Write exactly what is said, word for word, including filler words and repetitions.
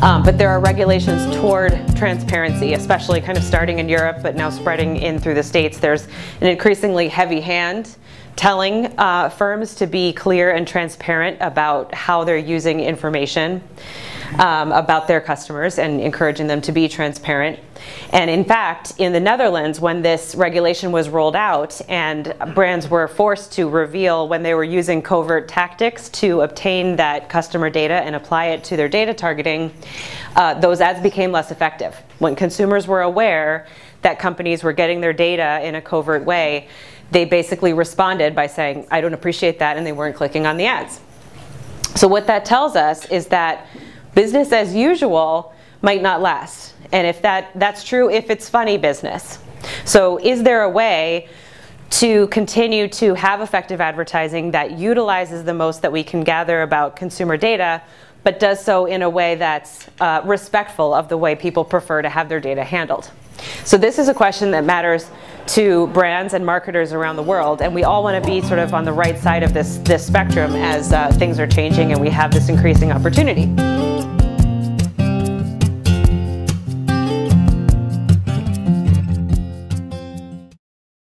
Um, but there are regulations toward transparency, especially kind of starting in Europe, but now spreading in through the States. There's an increasingly heavy hand telling uh, firms to be clear and transparent about how they're using information um, about their customers and encouraging them to be transparent. And in fact, in the Netherlands, when this regulation was rolled out and brands were forced to reveal when they were using covert tactics to obtain that customer data and apply it to their data targeting, uh, those ads became less effective. When consumers were aware that companies were getting their data in a covert way, they basically responded by saying, I don't appreciate that, and they weren't clicking on the ads. So what that tells us is that business as usual might not last. And if that, that's true if it's funny business. So is there a way to continue to have effective advertising that utilizes the most that we can gather about consumer data, but does so in a way that's uh, respectful of the way people prefer to have their data handled? So this is a question that matters to brands and marketers around the world, and we all want to be sort of on the right side of this, this spectrum as uh, things are changing and we have this increasing opportunity.